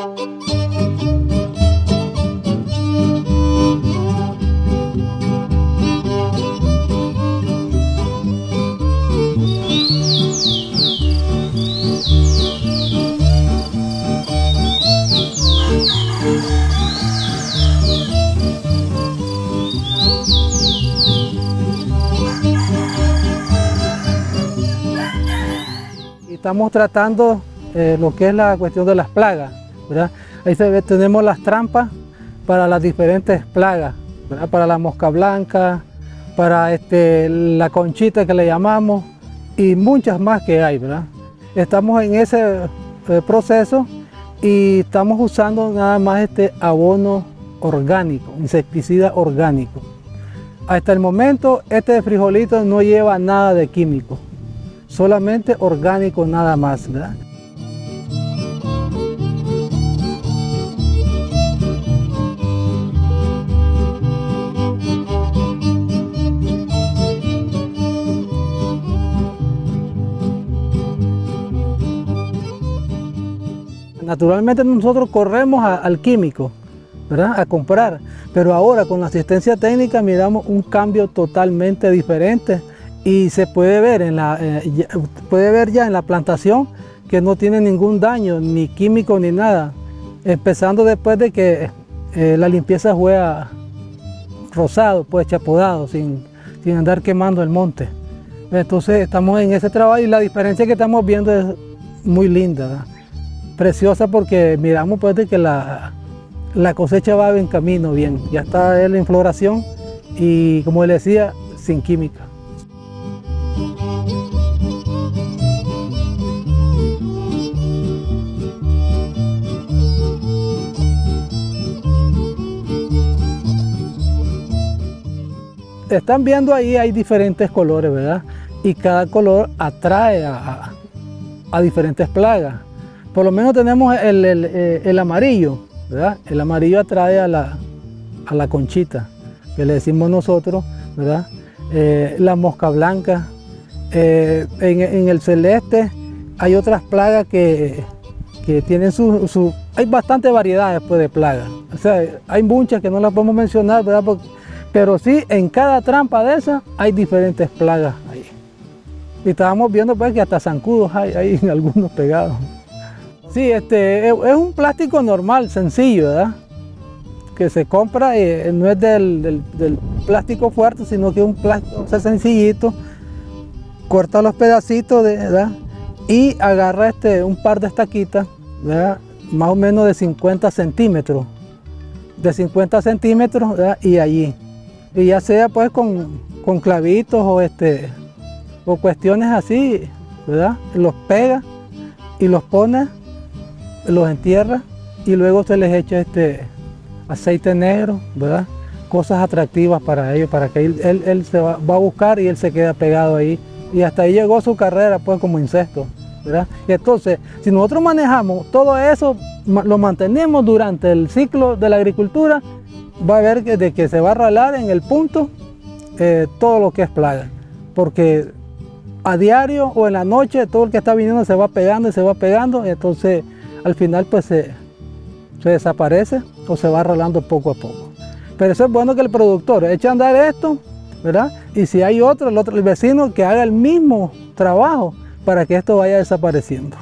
Estamos tratando lo que es la cuestión de las plagas, ¿verdad? Ahí tenemos las trampas para las diferentes plagas, ¿verdad? Para la mosca blanca, para la conchita que le llamamos y muchas más que hay, ¿verdad? Estamos en ese proceso y estamos usando nada más abono orgánico, insecticida orgánico. Hasta el momento este frijolito no lleva nada de químico, solamente orgánico nada más, ¿verdad? Naturalmente nosotros corremos al químico, ¿verdad? A comprar, pero ahora con la asistencia técnica miramos un cambio totalmente diferente. Y se puede ver, ya en la plantación que no tiene ningún daño, ni químico ni nada. Empezando después de que la limpieza fue rosado, pues chapodado, sin andar quemando el monte. Entonces estamos en ese trabajo y la diferencia que estamos viendo es muy linda, ¿verdad? Preciosa, porque miramos pues de que la cosecha va en camino bien. Ya está en la floración y, como le decía, sin química. Están viendo ahí, hay diferentes colores, ¿verdad? Y cada color atrae a diferentes plagas. Por lo menos tenemos el amarillo, ¿verdad? El amarillo atrae a la conchita, que le decimos nosotros, ¿verdad? La mosca blanca. En el celeste hay otras plagas que tienen hay bastante variedades pues, de plagas. O sea, hay muchas que no las podemos mencionar, ¿verdad? Pero sí, en cada trampa de esas hay diferentes plagas ahí. Y estábamos viendo pues que hasta zancudos hay algunos pegados. Sí, es un plástico normal, sencillo, ¿verdad? Que se compra y no es del plástico fuerte, sino que es un plástico sencillito. Corta los pedacitos, ¿verdad? Y agarra un par de estaquitas, ¿verdad? Más o menos de 50 centímetros. De 50 centímetros, ¿verdad? Y allí. Y ya sea pues con clavitos o cuestiones así, ¿verdad? Los pega y los pone, los entierra y luego se les echa aceite negro, ¿verdad? Cosas atractivas para ellos, para que él se va a buscar y él se queda pegado ahí. Y hasta ahí llegó su carrera pues como insecto, ¿verdad? Y entonces, si nosotros manejamos todo eso, lo mantenemos durante el ciclo de la agricultura, va a ver que se va a ralar en el punto todo lo que es plaga, porque a diario o en la noche todo el que está viniendo se va pegando y se va pegando, y entonces al final pues se desaparece o se va ralando poco a poco. Pero eso es bueno que el productor eche a andar esto, ¿verdad? Y si hay el vecino que haga el mismo trabajo para que esto vaya desapareciendo.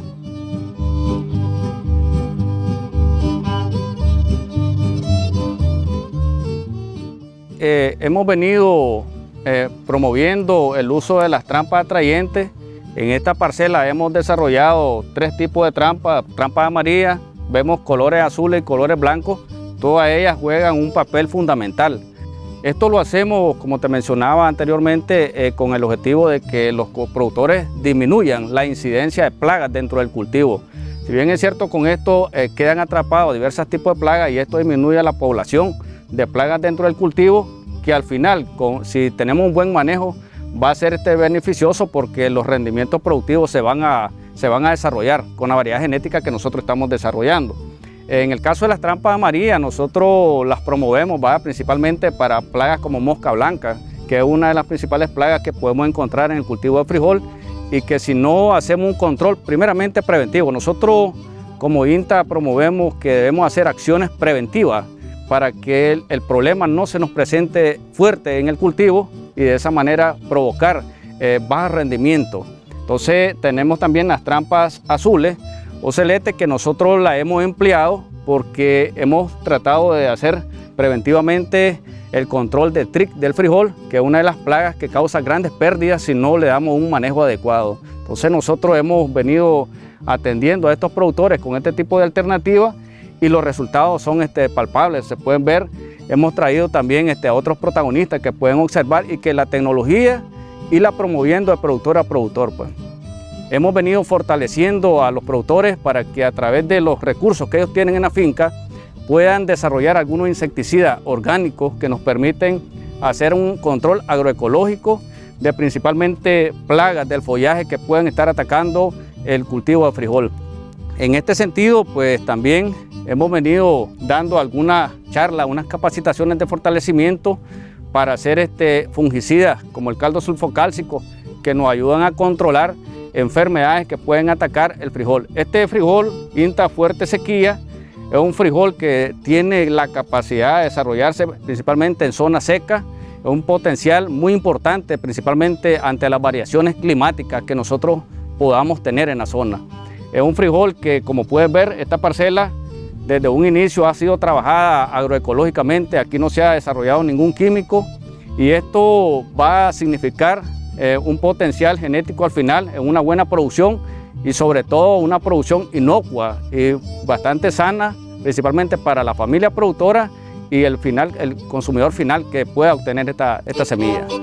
Hemos venido promoviendo el uso de las trampas atrayentes. En esta parcela hemos desarrollado 3 tipos de trampas amarillas, vemos colores azules y colores blancos. Todas ellas juegan un papel fundamental. Esto lo hacemos, como te mencionaba anteriormente, con el objetivo de que los productores disminuyan la incidencia de plagas dentro del cultivo. Si bien es cierto, con esto quedan atrapados diversos tipos de plagas y esto disminuye la población de plagas dentro del cultivo, que al final, si tenemos un buen manejo, va a ser beneficioso porque los rendimientos productivos se van a desarrollar con la variedad genética que nosotros estamos desarrollando. En el caso de las trampas amarillas, nosotros las promovemos principalmente para plagas como mosca blanca, que es una de las principales plagas que podemos encontrar en el cultivo de frijol y que si no hacemos un control primeramente preventivo, nosotros como INTA promovemos que debemos hacer acciones preventivas para que el problema no se nos presente fuerte en el cultivo y de esa manera provocar bajo rendimiento. Entonces tenemos también las trampas azules o celestes que nosotros la hemos empleado porque hemos tratado de hacer preventivamente el control de tric del frijol, que es una de las plagas que causa grandes pérdidas si no le damos un manejo adecuado. Entonces nosotros hemos venido atendiendo a estos productores con este tipo de alternativas y los resultados son palpables, se pueden ver. Hemos traído también a otros protagonistas que pueden observar y que la tecnología y la promoviendo de productor a productor, pues. Hemos venido fortaleciendo a los productores para que a través de los recursos que ellos tienen en la finca puedan desarrollar algunos insecticidas orgánicos que nos permiten hacer un control agroecológico de principalmente plagas del follaje que pueden estar atacando el cultivo de frijol. En este sentido, pues también hemos venido dando algunas charlas, unas capacitaciones de fortalecimiento para hacer fungicidas como el caldo sulfocálcico que nos ayudan a controlar enfermedades que pueden atacar el frijol. Este frijol, INTA Fuerte Sequía, es un frijol que tiene la capacidad de desarrollarse principalmente en zonas secas, es un potencial muy importante principalmente ante las variaciones climáticas que nosotros podamos tener en la zona. Es un frijol que, como puedes ver, esta parcela desde un inicio ha sido trabajada agroecológicamente, aquí no se ha desarrollado ningún químico y esto va a significar un potencial genético al final, en una buena producción y sobre todo una producción inocua y bastante sana, principalmente para la familia productora y el consumidor final que pueda obtener esta semilla.